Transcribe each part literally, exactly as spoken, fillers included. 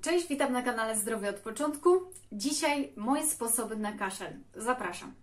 Cześć, witam na kanale Zdrowie od Początku. Dzisiaj moje sposoby na kaszel. Zapraszam.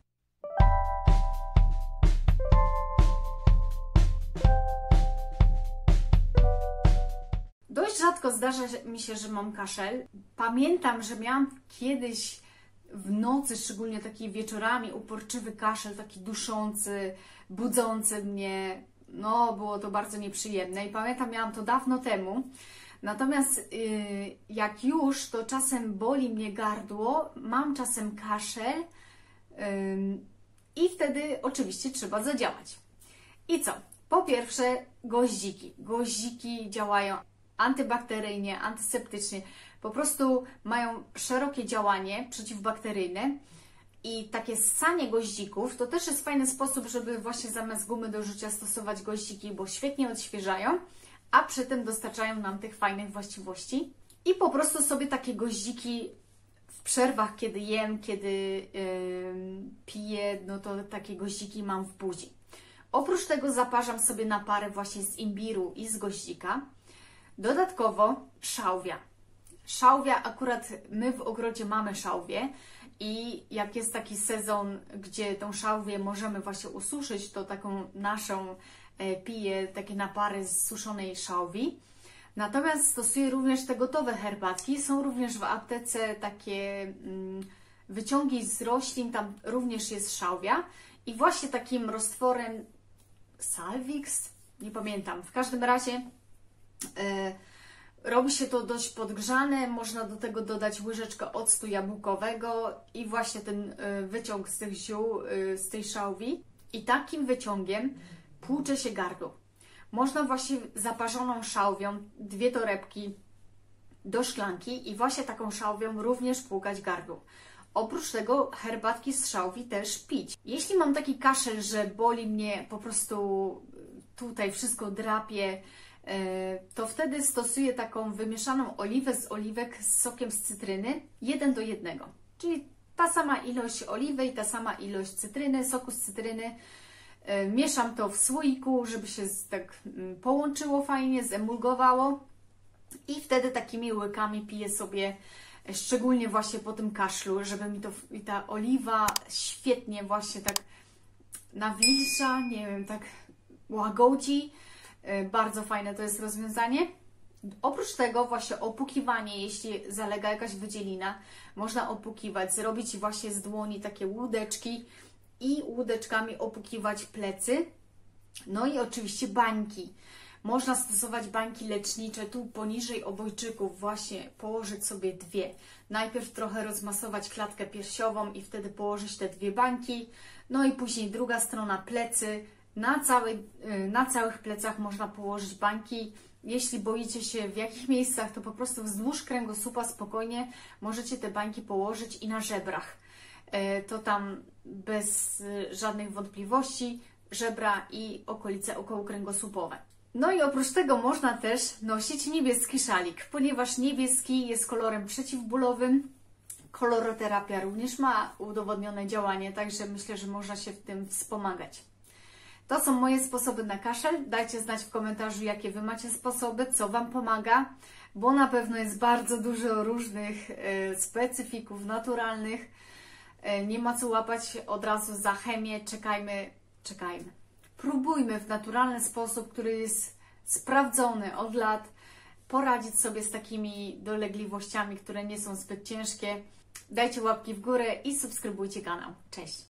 Dość rzadko zdarza mi się, że mam kaszel. Pamiętam, że miałam kiedyś w nocy, szczególnie taki wieczorami, uporczywy kaszel, taki duszący, budzący mnie. No, było to bardzo nieprzyjemne i pamiętam, miałam to dawno temu. Natomiast yy, jak już, to czasem boli mnie gardło, mam czasem kaszel yy, i wtedy oczywiście trzeba zadziałać. I co? Po pierwsze goździki. Goździki działają antybakteryjnie, antyseptycznie. Po prostu mają szerokie działanie przeciwbakteryjne. I takie ssanie goździków to też jest fajny sposób, żeby właśnie zamiast gumy do rzucia stosować goździki, bo świetnie odświeżają, a przy tym dostarczają nam tych fajnych właściwości. I po prostu sobie takie goździki w przerwach, kiedy jem, kiedy yy, piję, no to takie goździki mam w buzi. Oprócz tego zaparzam sobie naparę właśnie z imbiru i z goździka. Dodatkowo szałwia. Szałwia, akurat my w ogrodzie mamy szałwię i jak jest taki sezon, gdzie tą szałwię możemy właśnie ususzyć, to taką naszą e, piję takie napary z suszonej szałwi. Natomiast stosuję również te gotowe herbatki. Są również w aptece takie mm, wyciągi z roślin, tam również jest szałwia. I właśnie takim roztworem Salvix, nie pamiętam, w każdym razie e, robi się to dość podgrzane, można do tego dodać łyżeczkę octu jabłkowego i właśnie ten wyciąg z tych ziół, z tej szałwi. I takim wyciągiem płucze się gardło. Można właśnie zaparzoną szałwią, dwie torebki do szklanki i właśnie taką szałwią również płukać gardło. Oprócz tego herbatki z szałwi też pić. Jeśli mam taki kaszel, że boli mnie po prostu tutaj wszystko drapie, to wtedy stosuję taką wymieszaną oliwę z oliwek z sokiem z cytryny jeden do jednego. Czyli ta sama ilość oliwy i ta sama ilość cytryny, soku z cytryny. Mieszam to w słoiku, żeby się tak połączyło fajnie, zemulgowało i wtedy takimi łykami piję sobie, szczególnie właśnie po tym kaszlu, żeby mi to i ta oliwa świetnie właśnie tak nawilża, nie wiem, tak łagodzi. Bardzo fajne to jest rozwiązanie. Oprócz tego właśnie opłukiwanie, jeśli zalega jakaś wydzielina, można opłukiwać, zrobić właśnie z dłoni takie łódeczki i łódeczkami opłukiwać plecy. No i oczywiście bańki. Można stosować bańki lecznicze, tu poniżej obojczyków właśnie położyć sobie dwie. Najpierw trochę rozmasować klatkę piersiową i wtedy położyć te dwie bańki. No i później druga strona plecy. Na, całej, na całych plecach można położyć bańki. Jeśli boicie się w jakich miejscach, to po prostu wzdłuż kręgosłupa spokojnie możecie te bańki położyć i na żebrach. To tam bez żadnych wątpliwości żebra i okolice okołokręgosłupowe. No i oprócz tego można też nosić niebieski szalik, ponieważ niebieski jest kolorem przeciwbólowym. Koloroterapia również ma udowodnione działanie, także myślę, że można się w tym wspomagać. To są moje sposoby na kaszel. Dajcie znać w komentarzu, jakie Wy macie sposoby, co Wam pomaga, bo na pewno jest bardzo dużo różnych e, specyfików naturalnych. E, nie ma co łapać od razu za chemię. Czekajmy, czekajmy. Próbujmy w naturalny sposób, który jest sprawdzony od lat, poradzić sobie z takimi dolegliwościami, które nie są zbyt ciężkie. Dajcie łapki w górę i subskrybujcie kanał. Cześć!